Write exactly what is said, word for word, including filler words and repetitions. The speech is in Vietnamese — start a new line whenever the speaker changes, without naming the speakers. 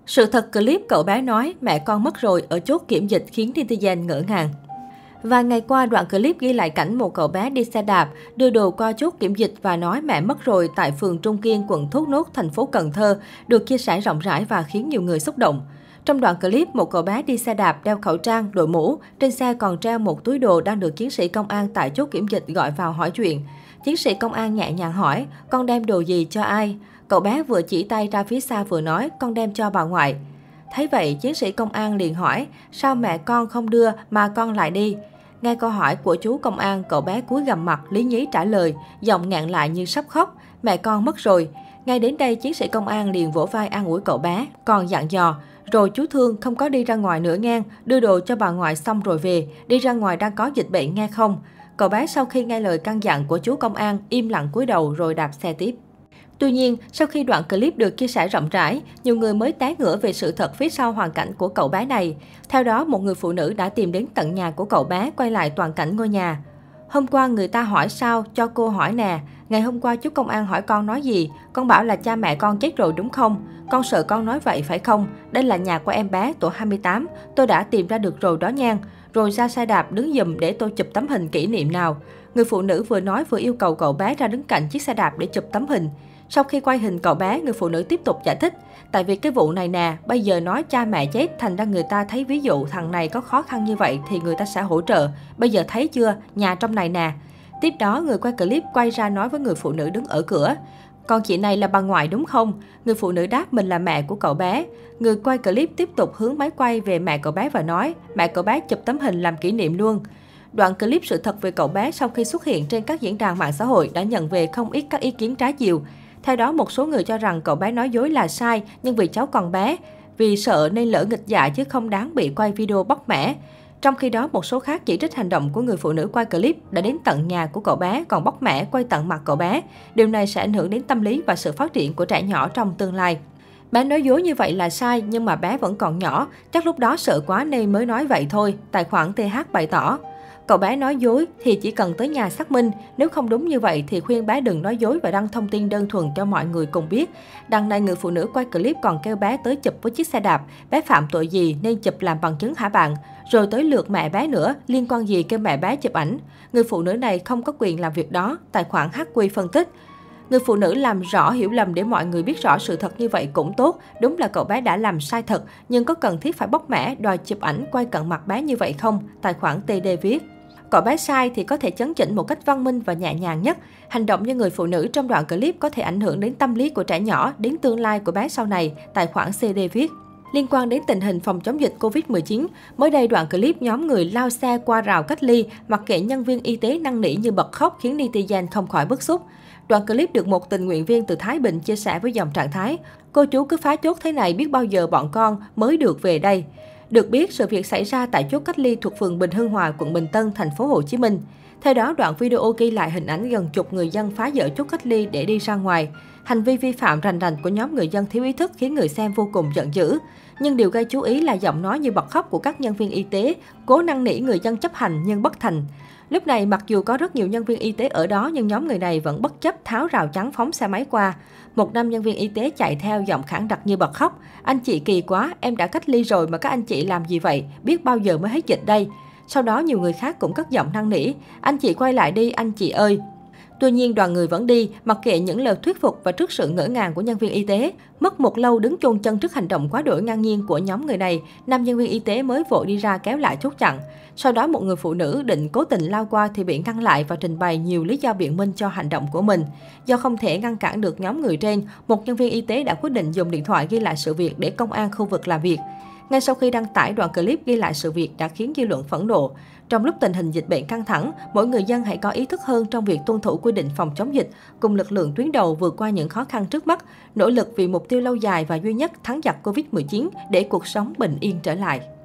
Sự thật clip cậu bé nói mẹ con mất rồi ở chốt kiểm dịch khiến netizen ngỡ ngàng. Vài ngày qua, đoạn clip ghi lại cảnh một cậu bé đi xe đạp, đưa đồ qua chốt kiểm dịch và nói mẹ mất rồi tại phường Trung Kiên, quận Thốt Nốt, thành phố Cần Thơ, được chia sẻ rộng rãi và khiến nhiều người xúc động. Trong đoạn clip, một cậu bé đi xe đạp đeo khẩu trang, đội mũ, trên xe còn treo một túi đồ đang được chiến sĩ công an tại chốt kiểm dịch gọi vào hỏi chuyện. Chiến sĩ công an nhẹ nhàng hỏi, con đem đồ gì cho ai? Cậu bé vừa chỉ tay ra phía xa vừa nói, con đem cho bà ngoại. Thấy vậy, chiến sĩ công an liền hỏi, sao mẹ con không đưa mà con lại đi? Nghe câu hỏi của chú công an, cậu bé cúi gằm mặt, lý nhí trả lời, giọng ngạn lại như sắp khóc, mẹ con mất rồi. Ngay đến đây, chiến sĩ công an liền vỗ vai an ủi cậu bé, còn dặn dò, rồi chú Thương không có đi ra ngoài nữa nghe, đưa đồ cho bà ngoại xong rồi về, đi ra ngoài đang có dịch bệnh nghe không? Cậu bé sau khi nghe lời căn dặn của chú công an, im lặng cúi đầu rồi đạp xe tiếp. Tuy nhiên, sau khi đoạn clip được chia sẻ rộng rãi, nhiều người mới té ngửa về sự thật phía sau hoàn cảnh của cậu bé này. Theo đó, một người phụ nữ đã tìm đến tận nhà của cậu bé, quay lại toàn cảnh ngôi nhà. Hôm qua người ta hỏi sao, cho cô hỏi nè. Ngày hôm qua chú công an hỏi con nói gì? Con bảo là cha mẹ con chết rồi đúng không? Con sợ con nói vậy phải không? Đây là nhà của em bé, tổ hai mươi tám. Tôi đã tìm ra được rồi đó nha. Rồi ra xe đạp đứng giùm để tôi chụp tấm hình kỷ niệm nào. Người phụ nữ vừa nói vừa yêu cầu cậu bé ra đứng cạnh chiếc xe đạp để chụp tấm hình. Sau khi quay hình cậu bé, người phụ nữ tiếp tục giải thích. Tại vì cái vụ này nè, bây giờ nói cha mẹ chết, thành ra người ta thấy ví dụ thằng này có khó khăn như vậy thì người ta sẽ hỗ trợ. Bây giờ thấy chưa, nhà trong này nè. Tiếp đó, người quay clip quay ra nói với người phụ nữ đứng ở cửa. Còn chị này là bà ngoại đúng không? Người phụ nữ đáp mình là mẹ của cậu bé. Người quay clip tiếp tục hướng máy quay về mẹ cậu bé và nói, mẹ cậu bé chụp tấm hình làm kỷ niệm luôn. Đoạn clip sự thật về cậu bé sau khi xuất hiện trên các diễn đàn mạng xã hội đã nhận về không ít các ý kiến trái chiều. Theo đó, một số người cho rằng cậu bé nói dối là sai, nhưng vì cháu còn bé, vì sợ nên lỡ nghịch dại chứ không đáng bị quay video bóc mẽ. Trong khi đó, một số khác chỉ trích hành động của người phụ nữ quay clip đã đến tận nhà của cậu bé, còn bóc mẽ quay tận mặt cậu bé. Điều này sẽ ảnh hưởng đến tâm lý và sự phát triển của trẻ nhỏ trong tương lai. Bé nói dối như vậy là sai, nhưng mà bé vẫn còn nhỏ, chắc lúc đó sợ quá nên mới nói vậy thôi, tài khoản tê hát bày tỏ. Cậu bé nói dối thì chỉ cần tới nhà xác minh, nếu không đúng như vậy thì khuyên bé đừng nói dối và đăng thông tin đơn thuần cho mọi người cùng biết. Đằng này người phụ nữ quay clip còn kêu bé tới chụp với chiếc xe đạp, bé phạm tội gì nên chụp làm bằng chứng hả bạn? Rồi tới lượt mẹ bé nữa, liên quan gì kêu mẹ bé chụp ảnh? Người phụ nữ này không có quyền làm việc đó, tài khoản hát quy phân tích. Người phụ nữ làm rõ hiểu lầm để mọi người biết rõ sự thật như vậy cũng tốt. Đúng là cậu bé đã làm sai thật, nhưng có cần thiết phải bóc mẽ, đòi chụp ảnh quay cận mặt bé như vậy không? Tài khoản tê đê viết. Cậu bé sai thì có thể chấn chỉnh một cách văn minh và nhẹ nhàng nhất. Hành động như người phụ nữ trong đoạn clip có thể ảnh hưởng đến tâm lý của trẻ nhỏ, đến tương lai của bé sau này, tài khoản xê đê viết. Liên quan đến tình hình phòng chống dịch Covid mười chín, mới đây đoạn clip nhóm người lao xe qua rào cách ly, mặc kệ nhân viên y tế năn nỉ như bật khóc khiến netizen không khỏi bức xúc. Đoạn clip được một tình nguyện viên từ Thái Bình chia sẻ với dòng trạng thái, cô chú cứ phá chốt thế này biết bao giờ bọn con mới được về đây. Được biết, sự việc xảy ra tại chốt cách ly thuộc phường Bình Hưng Hòa, quận Bình Tân, thành phố Hồ Chí Minh. Theo đó, đoạn video ghi lại hình ảnh gần chục người dân phá dỡ chốt cách ly để đi ra ngoài. Hành vi vi phạm rành rành của nhóm người dân thiếu ý thức khiến người xem vô cùng giận dữ. Nhưng điều gây chú ý là giọng nói như bật khóc của các nhân viên y tế, cố năn nỉ người dân chấp hành nhưng bất thành. Lúc này, mặc dù có rất nhiều nhân viên y tế ở đó nhưng nhóm người này vẫn bất chấp tháo rào chắn phóng xe máy qua. Một nam nhân viên y tế chạy theo giọng khản đặc như bật khóc. Anh chị kỳ quá, em đã cách ly rồi mà các anh chị làm gì vậy? Biết bao giờ mới hết dịch đây? Sau đó nhiều người khác cũng cất giọng năn nỉ. Anh chị quay lại đi, anh chị ơi! Tuy nhiên, đoàn người vẫn đi, mặc kệ những lời thuyết phục và trước sự ngỡ ngàng của nhân viên y tế. Mất một lâu đứng chôn chân trước hành động quá đỗi ngang nhiên của nhóm người này, nam nhân viên y tế mới vội đi ra kéo lại chốt chặn. Sau đó, một người phụ nữ định cố tình lao qua thì bị ngăn lại và trình bày nhiều lý do biện minh cho hành động của mình. Do không thể ngăn cản được nhóm người trên, một nhân viên y tế đã quyết định dùng điện thoại ghi lại sự việc để công an khu vực làm việc. Ngay sau khi đăng tải đoạn clip ghi lại sự việc đã khiến dư luận phẫn nộ. Trong lúc tình hình dịch bệnh căng thẳng, mỗi người dân hãy có ý thức hơn trong việc tuân thủ quy định phòng chống dịch, cùng lực lượng tuyến đầu vượt qua những khó khăn trước mắt, nỗ lực vì mục tiêu lâu dài và duy nhất thắng giặc Covid mười chín để cuộc sống bình yên trở lại.